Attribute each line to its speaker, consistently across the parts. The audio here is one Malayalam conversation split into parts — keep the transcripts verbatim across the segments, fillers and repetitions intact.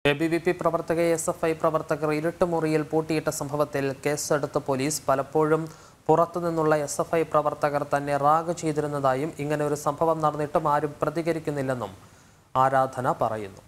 Speaker 1: എ ബി വി പി പ്രവർത്തകയെ എസ് എഫ് ഐ പ്രവർത്തകർ ഇരുട്ടുമുറിയിൽ പൂട്ടിയിട്ട സംഭവത്തിൽ കേസെടുത്ത പോലീസ് പലപ്പോഴും പുറത്തുനിന്നുള്ള എസ് എഫ് ഐ പ്രവർത്തകർ തന്നെ റാഗ് ചെയ്തിരുന്നതായും ഇങ്ങനെ ഒരു സംഭവം നടന്നിട്ടും ആരും പ്രതികരിക്കുന്നില്ലെന്നും ആരാധന പറയുന്നു.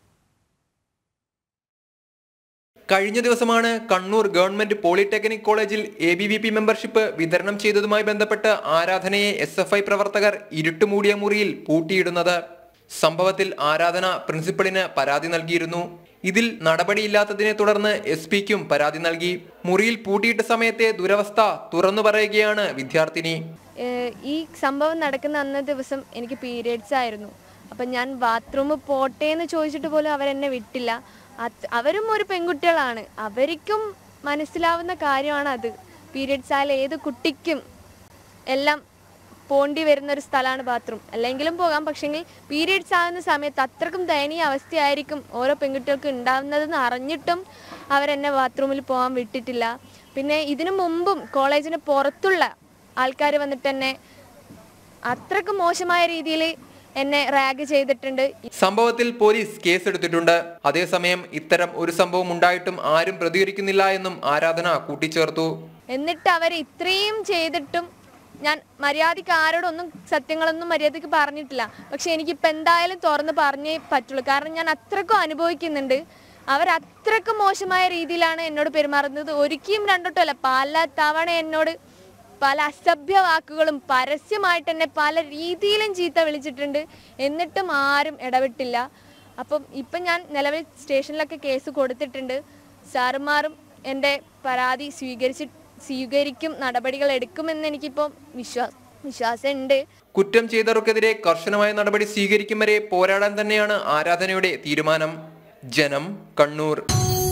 Speaker 2: കഴിഞ്ഞ ദിവസമാണ് കണ്ണൂർ ഗവൺമെന്റ് പോളിടെക്നിക് കോളേജിൽ A B V P membership വിതരണം ചെയ്തതുമായി ബന്ധപ്പെട്ട് ആരാധനയെ എസ് എഫ് ഐ പ്രവർത്തകർ ഇരുട്ടുമൂടിയ മുറിയിൽ പൂട്ടിയിടുന്നത്. സംഭവത്തിൽ ആരാധന പ്രിൻസിപ്പലിന് പരാതി നൽകിയിരുന്നു. ഇതിൽ നടപടിയില്ലാത്തതിനെ തുടർന്ന് എസ് പിക്കും പരാതി നൽകി. മുറിയിൽ പൂട്ടിയിട്ട സമയത്തെ ദുരവസ്ഥ തുറന്നു പറയുകയാണ് വിദ്യാർത്ഥിനി.
Speaker 3: ഈ സംഭവം നടക്കുന്ന അന്ന ദിവസം എനിക്ക് പീരിയഡ്സ് ആയിരുന്നു. അപ്പം ഞാൻ ബാത്റൂമിൽ പോട്ടെ എന്ന് ചോദിച്ചിട്ട് പോലും അവരെന്നെ വിട്ടില്ല. അവരും ഒരു പെൺകുട്ടികളാണ്, അവർക്കും മനസ്സിലാവുന്ന കാര്യമാണ് അത്. പീരിയഡ്സ് ആയാലും ഏത് കുട്ടിക്കും എല്ലാം പോണ്ടി വരുന്ന ഒരു സ്ഥലമാണ് ബാത്റൂം. അല്ലെങ്കിലും പോകാം, പക്ഷെങ്കിൽ പീരിയഡ്സ് ആകുന്ന സമയത്ത് അത്രക്കും ദയനീയ അവസ്ഥയായിരിക്കും ഓരോ പെൺകുട്ടികൾക്ക് ഉണ്ടാകുന്നതെന്ന് അറിഞ്ഞിട്ടും അവരെന്നെ ബാത്റൂമിൽ പോകാൻ വിട്ടിട്ടില്ല. പിന്നെ ഇതിനു മുമ്പും കോളേജിന് പുറത്തുള്ള ആൾക്കാർ വന്നിട്ട് എന്നെ അത്രക്കും മോശമായ രീതിയിൽ എന്നെ റാഗ് ചെയ്തിട്ടുണ്ട്.
Speaker 2: സംഭവത്തിൽ പോലീസ് കേസെടുത്തിട്ടുണ്ട്. അതേസമയം ഇത്തരം ഒരു സംഭവം ഉണ്ടായിട്ടും ആരും പ്രതികരിക്കുന്നില്ല എന്നും ആരാധന കൂട്ടിച്ചേർത്തു.
Speaker 3: എന്നിട്ട് അവർ ഇത്രയും ചെയ്തിട്ടും ഞാൻ മര്യാദയ്ക്ക് ആരോടൊന്നും സത്യങ്ങളൊന്നും മര്യാദയ്ക്ക് പറഞ്ഞിട്ടില്ല. പക്ഷെ എനിക്കിപ്പോൾ എന്തായാലും തുറന്ന് പറഞ്ഞേ പറ്റുള്ളൂ. കാരണം ഞാൻ അത്രക്കും അനുഭവിക്കുന്നുണ്ട്. അവർ അത്രക്കും മോശമായ രീതിയിലാണ് എന്നോട് പെരുമാറുന്നത്. ഒരിക്കലും രണ്ടോട്ടമല്ല, പല തവണ എന്നോട് പല അസഭ്യ വാക്കുകളും പരസ്യമായിട്ട് എന്നെ പല രീതിയിലും ചീത്ത വിളിച്ചിട്ടുണ്ട്. എന്നിട്ടും ആരും ഇടപെട്ടില്ല. അപ്പം ഇപ്പം ഞാൻ നിലവിൽ സ്റ്റേഷനിലൊക്കെ കേസ് കൊടുത്തിട്ടുണ്ട്. സാറുമാരും എൻ്റെ പരാതി സ്വീകരിച്ച് സ്വീകരിക്കും നടപടികൾ എടുക്കുമെന്ന് എനിക്കിപ്പോൾ വിശ്വാസം വിശ്വാസമുണ്ട്.
Speaker 2: കുറ്റം ചെയ്തവർക്കെതിരെ കർശനമായ നടപടി സ്വീകരിക്കും വരെ പോരാടാൻ തന്നെയാണ് ആരാധനയുടെ തീരുമാനം. ജനം, കണ്ണൂർ.